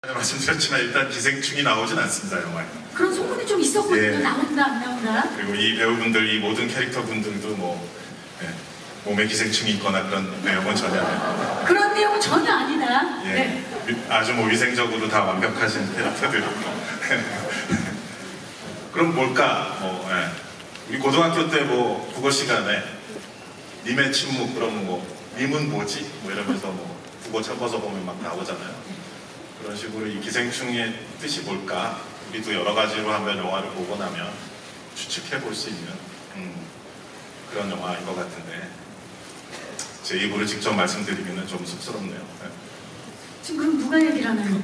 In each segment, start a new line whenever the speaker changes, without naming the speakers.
말씀드렸지만 일단 기생충이 나오진 않습니다, 영화에.
그런 소문이 좀 있었거든요.
예.
나온다 안 나온다.
그리고 이 배우분들, 이 모든 캐릭터 분들도 뭐 몸에 기생충이 있거나 그런 내용은 전혀 아니에요.
그런 내용은 전혀 아니다.
예.
네.
아주 뭐 위생적으로 다 완벽하신 캐릭터들이고. 그럼 뭘까? 우리 고등학교 때 뭐 국어 시간에 님의 침묵, 그럼 뭐 님은 뭐지? 뭐 이러면서 뭐 국어 접어서 보면 막 나오잖아요. 그런 식으로 이 기생충의 뜻이 뭘까? 우리도 여러 가지로 한번 영화를 보고 나면 추측해 볼 수 있는 그런 영화인 것 같은데 제 입으로 직접 말씀드리기는 좀 쑥스럽네요. 네.
지금 그럼 누가 얘기를 하나요?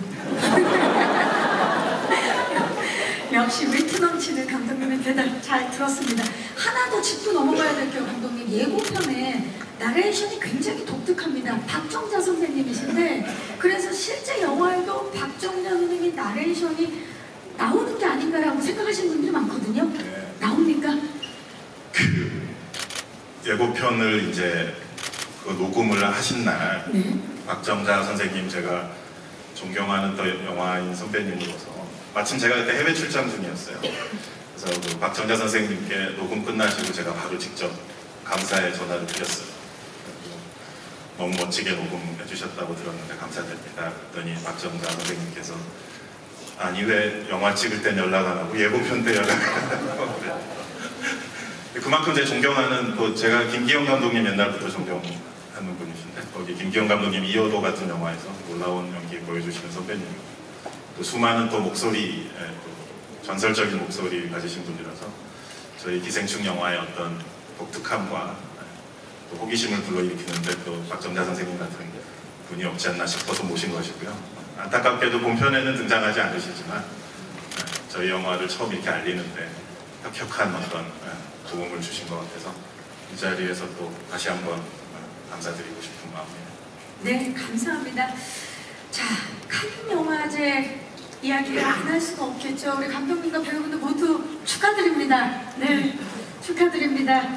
역시 위트 넘치는 감독님의 대답 잘 들었습니다. 하나 더 짚고 넘어가야 될 게요, 감독님. 예고편에 나레이션이 굉장히 독특합니다. 박정자 선생님이신데 그래서 실제 영화에도 박정자 선생님이 나레이션이 나오는 게 아닌가라고 생각하시는 분들이 많거든요.
네.
나옵니까?
그 예고편을 이제 그 녹음을 하신 날
네.
박정자 선생님, 제가 존경하는 또 영화인 선배님으로서 마침 제가 그때 해외 출장 중이었어요. 그래서 그 박정자 선생님께 녹음 끝나시고 제가 바로 직접 감사의 전화를 드렸어요. 너무 멋지게 녹음해 주셨다고 들었는데 감사드립니다. 그랬더니 박정자 선생님께서 아니 왜 영화 찍을 땐 연락 안 하고 예고편 때 연락 안 하고 그만큼 제 존경하는, 또 제가 김기영 감독님 옛날부터 존경하는 분이신데 거기 김기영 감독님 이어도 같은 영화에서 놀라운 연기 보여주시는 선배님이고 또 수많은 또 목소리, 또 전설적인 목소리 가지신 분이라서 저희 기생충 영화의 어떤 독특함과 또 호기심을 불러일으키는데 또 박정자 선생님 같은 분이 없지 않나 싶어서 모신 것이고요. 안타깝게도 본편에는 등장하지 않으시지만 저희 영화를 처음 이렇게 알리는데 혁혁한 어떤 도움을 주신 것 같아서 이 자리에서 또 다시 한번 감사드리고 싶은 마음이에요.
네, 감사합니다. 자, 칸 영화제 이야기를 안 할 수가 없겠죠. 우리 감독님과 배우분들 모두 축하드립니다. 네, 축하드립니다.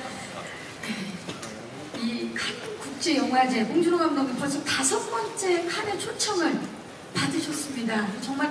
이 칸 국제영화제, 봉준호 감독님 벌써 5번째 칸의 초청을 받으셨습니다. 정말